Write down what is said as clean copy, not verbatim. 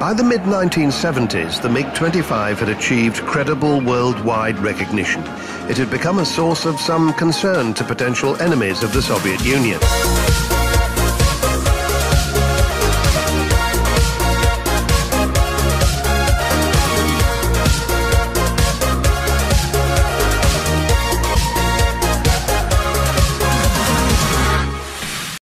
By the mid-1970s, the MiG-25 had achieved credible worldwide recognition. It had become a source of some concern to potential enemies of the Soviet Union.